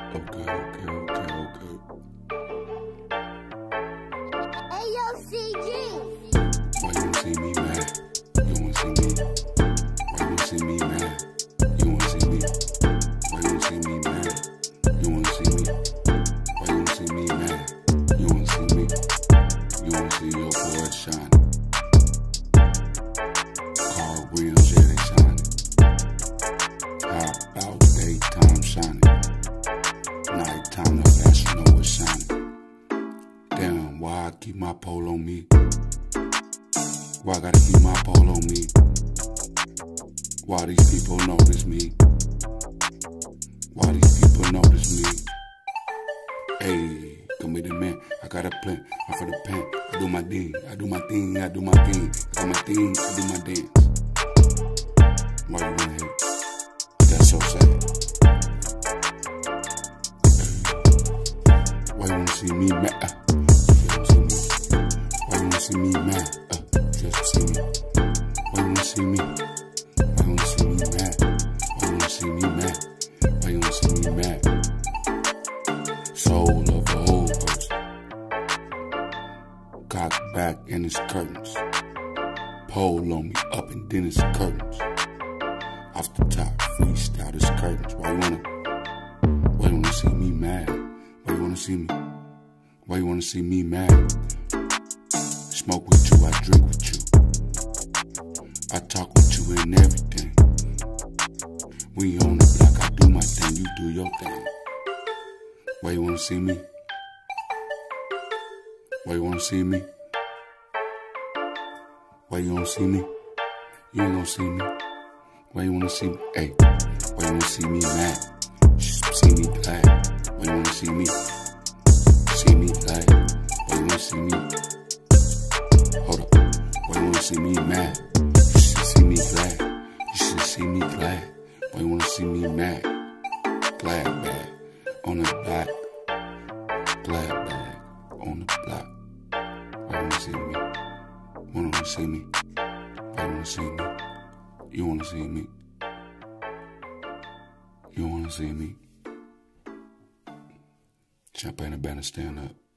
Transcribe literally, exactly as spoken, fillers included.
Okay, okay, okay, okay. Hey, yo, C G. Why you wanna see me mad? You wanna see me? Why you wanna see me mad? You wanna see me? Why you wanna see me mad? You wanna see me? Why you wanna see me mad? You wanna see me? You wanna see your boy shining. Car wheels, yeah, they shining. How about daytime shining? Nighttime, the flash, you know it's shining. Damn, why I keep my pole on me? Why I gotta keep my pole on me? Why these people notice me? Why these people notice me? Hey, come with the man, I got a plan, I'm for the pen. I do my thing, I do my thing, I do my thing. I do my thing, I do my dance. Why you wanna hate? That's so sad. Why you wanna see me mad? Why you wanna see me mad? Uh, just see me. Why you wanna see me? Why you wanna see me mad? Why you wanna see me mad? Why you wanna see me mad? Soul of a whole person. Cock back in his curtains. Pole on me up and then his curtains. Off the top, freestyle his curtains. Why you wanna? Why you wanna see me mad? Why you wanna see me? Why you wanna see me mad? Smoke with you, I drink with you. I talk with you and everything. We on the block, I do my thing, you do your thing. Why you wanna see me? Why you wanna see me? Why you wanna see me? You ain't gonna see me. Why you wanna see me? Hey, why you wanna see me mad? See me glad. Why you wanna see me? See me glad. Why you wanna see me? Hold up. Why you wanna see me mad? You should see me glad. You should see me glad. Why you wanna see me mad? Glad bag on the back. Glad bag on the block. Why you wanna see me? Wanna see me? Why you wanna see me? You wanna see me? You wanna see me? Champagne and Banner, stand up.